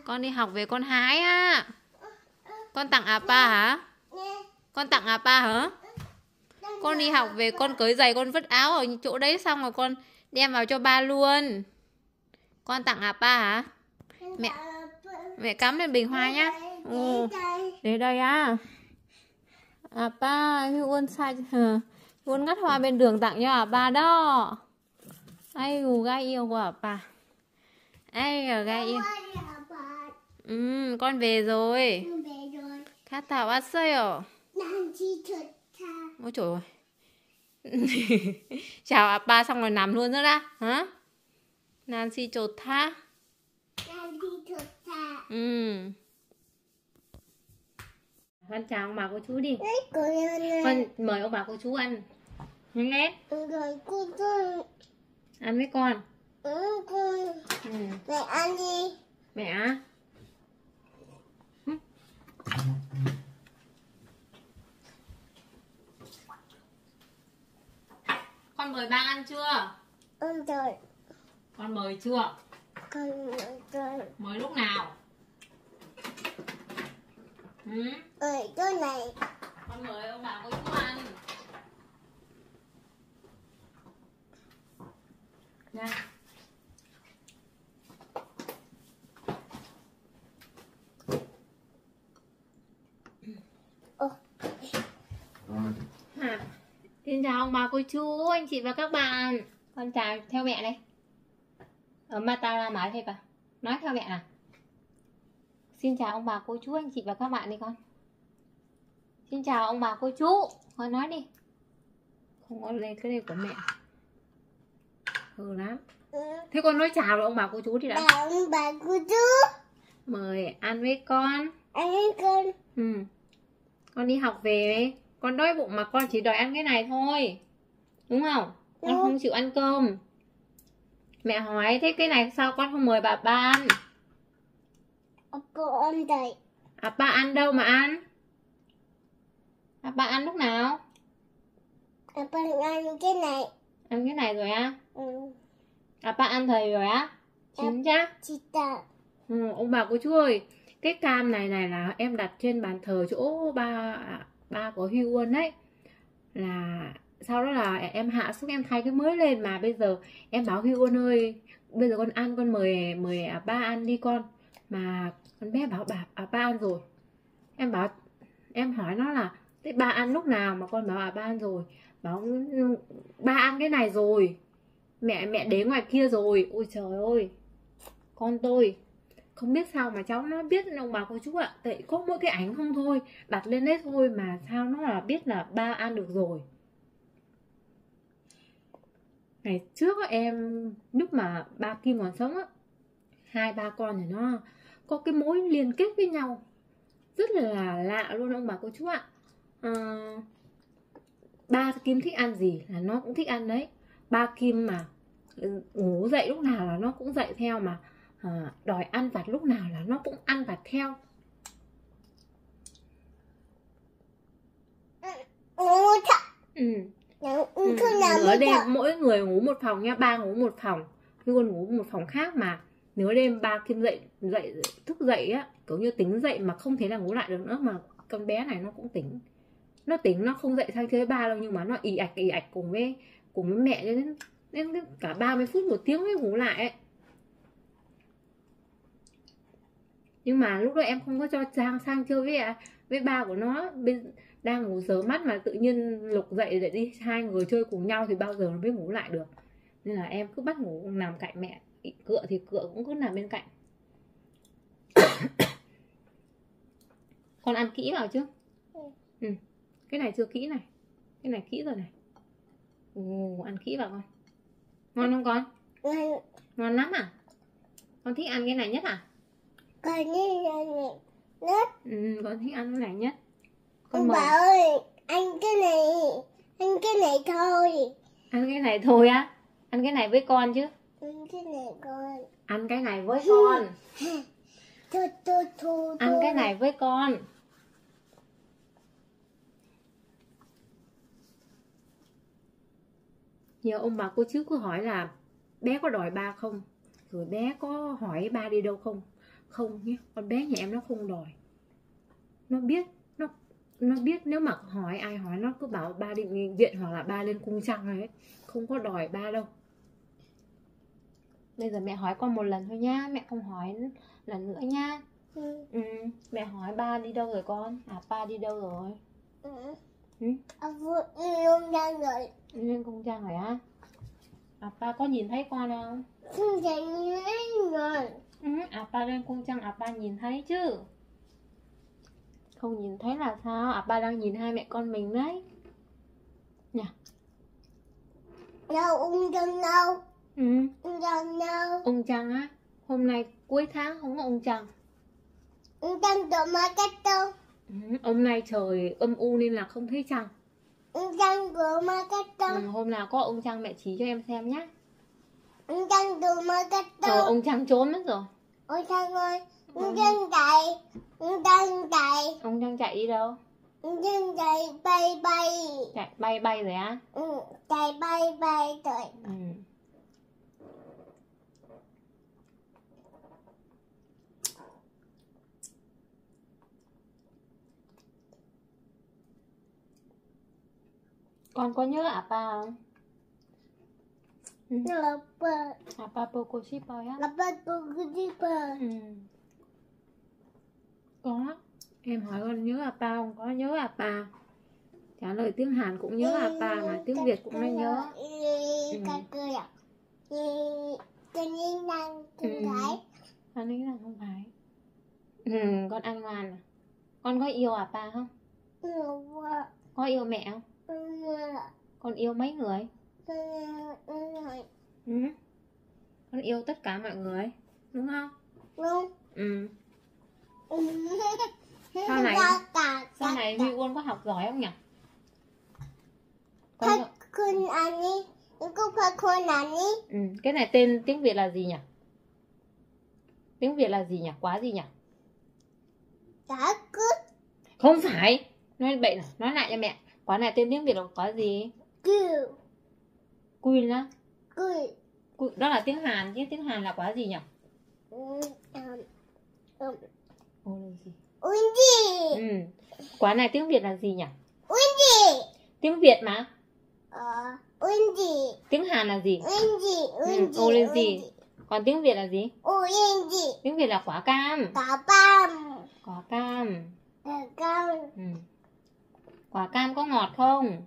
Con đi học về con hái á. Con tặng Appa hả? Con tặng Appa hả? Con đi học về con cởi giày con vứt áo ở chỗ đấy xong rồi con đem vào cho ba luôn. Con tặng Appa hả? Mẹ cắm lên bình hoa nhá. Ồ, để đây á. Appa, Huân sai Huân ngắt hoa bên đường tặng cho Appa đó. Ai gai yêu của Appa. Ai gai yêu. Con về rồi. Kata 왔어요. Ôi trời ơi. Chào Appa xong rồi nằm luôn nữa đã. Hả? Nancy 좋다. Con chào ông bà cô chú đi. Con mời ông bà cô chú ăn. Nhanh lên. Ăn với con. Mẹ ăn đi. Mẹ á. Con mời ba ăn chưa? Ăn rồi. Con mời chưa? Con rồi. Mời lúc nào? Ở chỗ này. Con mời ông bà cô chú ăn. Nha. Xin chào ông bà cô chú, anh chị và các bạn. Con chào theo mẹ đây. Ở Matara nói thế bà. Nói theo mẹ à. Xin chào ông bà cô chú, anh chị và các bạn đi con. Xin chào ông bà cô chú. Con nói đi. Không có lên cái này của mẹ. Hừ lắm. Thế con nói chào ông bà cô chú thì đã. Chào ông bà cô chú. Mời ăn với con. Ăn với con. Con đi học về. Con đói bụng mà con chỉ đòi ăn cái này thôi. Đúng không? Con không chịu ăn cơm. Mẹ hỏi thế cái này sao con không mời bà ăn? Cô ăn đây. Ba ăn đâu mà ăn? Ba ăn lúc nào? Ba ăn cái này. Ăn cái này rồi á? Ba ăn thầy rồi á? Chín chắc? Ông bà cô chú ơi, cái cam này là em đặt trên bàn thờ chỗ ba của Huân đấy. Là sau đó là em hạ xuống em thay cái mới lên, mà bây giờ em bảo Huân ơi, bây giờ con ăn, con mời ba ăn đi con. Mà con bé bảo ba ăn rồi. Em hỏi nó là thế ba ăn lúc nào, mà con bảo ba ăn rồi. Bảo ba ăn cái này rồi. Mẹ để ngoài kia rồi. Ôi trời ơi. Con tôi không biết sao mà cháu nó biết ông bà cô chú ạ. Tại có mỗi cái ảnh không thôi, đặt lên đấy thôi mà sao nó là biết là ba ăn được rồi. Ngày trước em lúc mà ba Kim còn sống á, hai ba con thì nó có cái mối liên kết với nhau rất là lạ luôn ông bà cô chú ạ. Ba Kim thích ăn gì là nó cũng thích ăn đấy. Ba Kim mà ngủ dậy lúc nào là nó cũng dậy theo, mà đòi ăn vặt lúc nào là nó cũng ăn vặt theo. Nửa đêm mỗi người ngủ một phòng nha. Ba ngủ một phòng, Huân ngủ một phòng khác, mà nửa đêm ba Kim thức dậy á, kiểu như tính dậy mà không thể là ngủ lại được nữa. Mà con bé này nó cũng tỉnh, nó không dậy sang chơi với ba đâu, nhưng mà nó ì ạch cùng với mẹ đến cả 30 phút 1 tiếng mới ngủ lại ấy. Nhưng mà lúc đó em không có cho Giang sang chơi với ba của nó. Đang ngủ sớm mắt mà tự nhiên Lục dậy để đi hai người chơi cùng nhau thì bao giờ nó mới ngủ lại được. Nên là em cứ bắt ngủ nằm cạnh mẹ. Cựa thì Cựa cũng cứ nằm bên cạnh. Con ăn kỹ vào chứ? Cái này chưa kỹ này. Cái này kỹ rồi này. Ăn kỹ vào con. Ngon không con? Ngon lắm à? Con thích ăn cái này nhất à? Con thích ăn này nhất. Con thích ăn cái này nhất. Con bảo ơi, ăn cái này thôi. Ăn cái này thôi á? Ăn cái này với con chứ? Ăn cái này con. Ăn cái này với con. Thôi. Ăn cái này với con. Nhiều ông bà cô chú cứ hỏi là bé có đòi ba không, rồi bé có hỏi ba đi đâu không. Không nhé, con bé nhà em nó không đòi. Nó biết, nó biết nếu mà hỏi ai hỏi nó cứ bảo ba đi bệnh viện hoặc là ba lên cung trăng ấy. Không có đòi ba đâu. Bây giờ mẹ hỏi con một lần thôi nhá, mẹ không hỏi lần nữa nhá. Mẹ hỏi ba đi đâu rồi con? À, ba đi đâu rồi? Lên cung trăng rồi á? À, ba có nhìn thấy con không? Không thấy rồi. À, ba lên cung trăng, à, ba nhìn thấy chứ. Không nhìn thấy là sao? À, ba đang nhìn hai mẹ con mình đấy. Nhỉ? Đâu, ông trăng đâu? Ông trăng đâu? Ông trăng á? Hôm nay cuối tháng không có ông trăng. Ông trăng tụi mà cách đâu? Hôm nay trời âm u nên là không thấy trăng. Ông trăng tụi mà cách đâu? Hôm nào có ông trăng mẹ chỉ cho em xem nhé. Ông trăng tụi mà cách đâu? Ông trăng trốn mất rồi. Ôi trăng ơi, ông trăng chạy. Ông trăng chạy. Ông trăng chạy đi đâu? Ông trăng chạy bay bay. Chạy bay rồi á? Chạy bay bay rồi. Con có nhớ Appa không? Appa Poco Shipper á? Có. Em hỏi con nhớ Appa không? Có nhớ Appa. Trả lời tiếng Hàn cũng nhớ Appa mà tiếng Việt cũng nó nhớ. Con nghĩ là không phải. Con ăn ngoan à? Con có yêu Appa không? Có yêu mẹ không? Con yêu mấy người? Con yêu tất cả mọi người, đúng không? Đúng. Sau này Huy Uôn có học giỏi không nhỉ? Cái này tên tiếng Việt là gì nhỉ? Tiếng Việt là gì nhỉ? Quá gì nhỉ? Không phải. Nói bậy nào, nói lại cho mẹ. Quá này tên tiếng Việt là quá gì? Quy á? Đó là tiếng Hàn chứ, tiếng Hàn là quá gì nhỉ? Quá này tiếng Việt là gì nhỉ? Tiếng Việt mà. Tiếng Hàn là gì? Orange. Còn tiếng Việt là gì? Tiếng Việt là quả cam. Quả cam. Quả cam có ngọt không?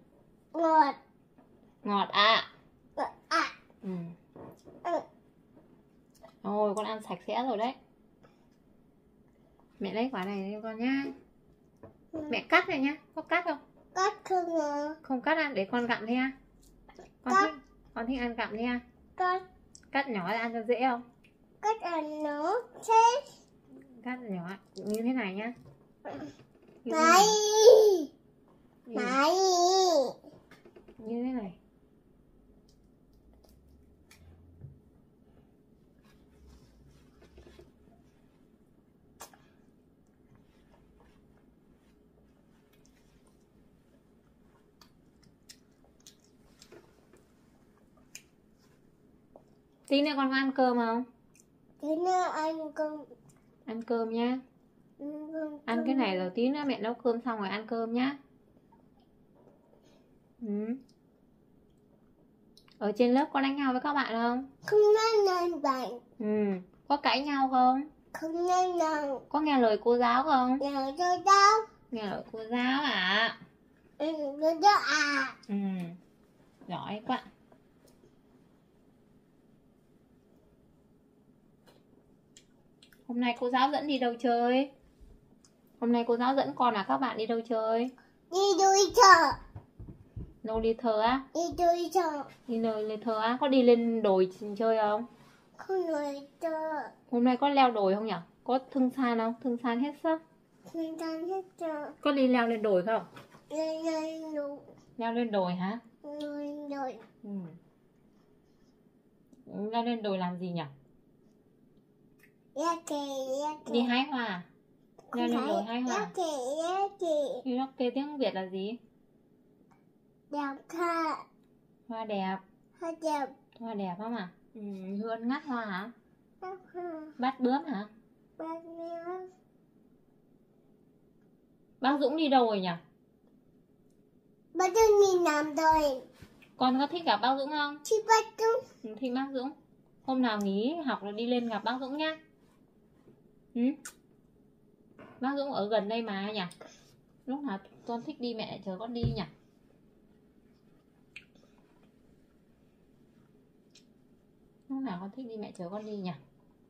Ngọt ạ. Rồi con ăn sạch sẽ rồi đấy. Mẹ lấy quả này cho con nhá. Mẹ cắt này nhá. Có cắt không? Cắt không à? Không cắt ăn để con gặm thế à? Con thích ăn gặm thế à? Cắt nhỏ ra ăn cho dễ không? Cắt ăn nó thế. Cắt nhỏ như thế này nhá. Này. Như thế này. Tí nữa con có ăn cơm không? Tí nữa ăn cơm. Ăn cơm nhá. Ăn cái này rồi tí nữa mẹ nấu cơm xong rồi ăn cơm nhá. Ở trên lớp có đánh nhau với các bạn không? Không đánh bạn. Có cãi nhau không? Không đánh nhau. Có nghe lời cô giáo không? Nghe lời cô giáo. Nghe lời cô giáo à? Cô giáo à? Giỏi quá. Hôm nay cô giáo dẫn đi đâu chơi? Hôm nay cô giáo dẫn con là các bạn đi đâu chơi? Đi đôi chợ. Đâu đi thờ á? Đi đôi chợ. Đi nơi thờ á? Có đi lên đồi chơi không? Không đồi chợ. Hôm nay có leo đồi không nhỉ? Có thưng san không? Thưng san hết sức. Thưng san hết chợ. Có đi leo lên đồi không? Lên đồi. Leo lên đồi hả? Lên đồi. Leo lên đồi làm gì nhỉ? Đi hái hoa. Leo lên đồi hái hoa. Đi tiếng Việt là gì? Đẹp ha. Hoa đẹp. Hoa đẹp. Hoa đẹp lắm à? Hương ngắt hoa hả? Bắt bướm hả? Bắt Bác Dũng đi đâu rồi nhỉ? Bác Dũng đi làm rồi. Con có thích gặp bác Dũng không? Thích bác Dũng. Thích bác Dũng. Hôm nào nghỉ học là đi lên gặp bác Dũng nhá. Bác Dũng ở gần đây mà nhỉ? Lúc nào con thích đi mẹ chờ con đi nhỉ? Lúc nào con thích đi mẹ chờ con đi nhỉ?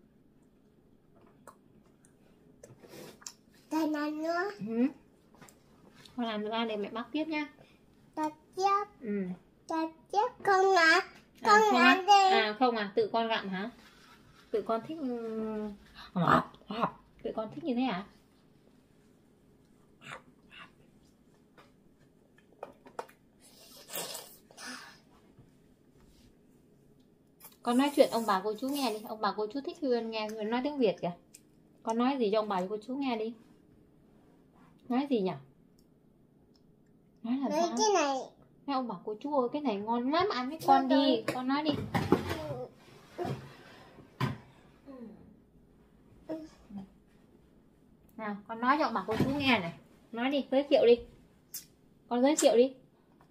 Con làm nữa. Con làm nữa để mẹ bác tiếp nhá. Bác tiếp. Ừ. Bác tiếp con à? Con làm đi. À không à, tự con gặm hả? Tự con thích tự con thích như thế hả? Con nói chuyện ông bà cô chú nghe đi. Ông bà cô chú thích Huyền nghe. Huyền nói tiếng Việt kìa. Con nói gì cho ông bà cô chú nghe đi. Nói gì nhỉ? Nói làm sao? Cái này. Nghe ông bà cô chú ơi, cái này ngon lắm, ăn với con đi. Con nói đi. Nào, con nói cho ông bà cô chú nghe này. Nói đi, giới thiệu đi. Con giới thiệu đi.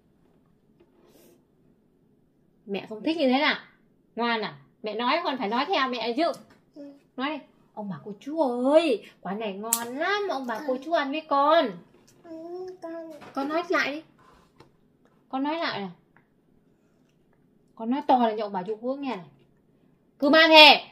Mẹ không thích như thế nào? Ngoan à? Mẹ nói con phải nói theo mẹ chứ. Nói đi. Ông bà cô chú ơi, quán này ngon lắm, ông bà cô chú ăn với con. Con nói lại đi. Con nói lại này. Con nói to lên cho ông bà chú nghe này. Cứ mang về.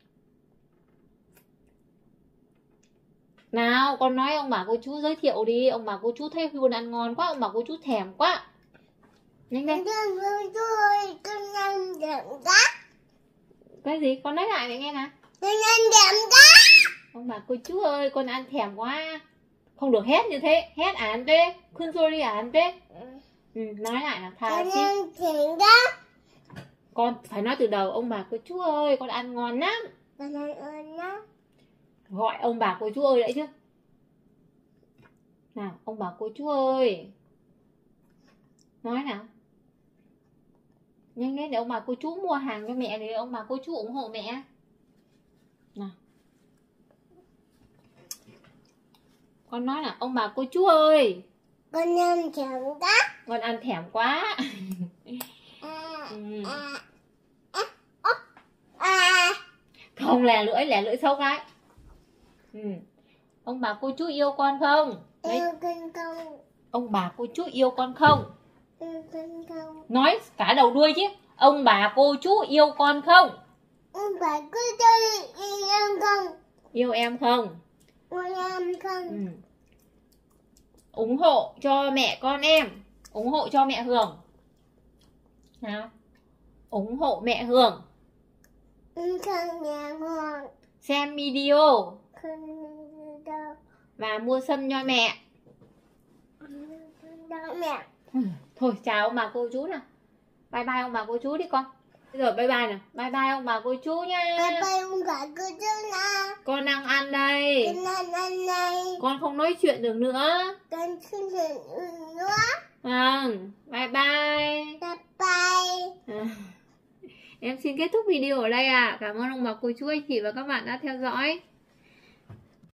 Nào, con nói ông bà cô chú giới thiệu đi. Ông bà cô chú thấy Huyền ăn ngon quá, ông bà cô chú thèm quá. Nhanh lên. Con ăn đậm cá. Cái gì? Con nói lại mẹ nghe nè. Con ăn đậm cá. Ông bà cô chú ơi, con ăn thèm quá. Không được hét như thế. Hét án tê. Khuyên rồi đi án tê. Nói lại nào. Thà Con xin. ăn thèm cá. Con phải nói từ đầu. Ông bà cô chú ơi, con ăn ngon lắm. Con ăn ngon lắm. Gọi ông bà cô chú ơi đấy chứ. Nào, ông bà cô chú ơi. Nói nào. Nhanh lên để ông bà cô chú mua hàng cho mẹ, để ông bà cô chú ủng hộ mẹ. Nào. Con nói là ông bà cô chú ơi. Con ăn thèm cá. Con ăn thèm quá. Không, lè lưỡi sâu cái. Ông bà cô chú yêu con không? Đấy. Con không. Ông bà cô chú yêu con không? Con không. Nói cả đầu đuôi chứ. Ông bà cô chú yêu con không? Ông bà cô chú yêu em không? Yêu em không? Yêu em không? Ủng hộ cho mẹ con em. Ủng hộ cho mẹ Hường. Nào. Ủng hộ mẹ Hường. Không mẹ Hường. Xem video. Không đâu. Và mua sâm cho mẹ. Đâu mẹ. Thôi chào ông bà cô chú nào. Bye bye ông bà cô chú đi con. Bây giờ bye bye nào. Bye bye ông bà cô chú nha. Bye bye ông bà cô chú nào. Con đang ăn đây. Con đang ăn đây. Con không nói chuyện được nữa. Con không chuyện nữa. Bye bye. Bye bye. Em xin kết thúc video ở đây ạ. Cảm ơn ông bà cô chú anh chị và các bạn đã theo dõi.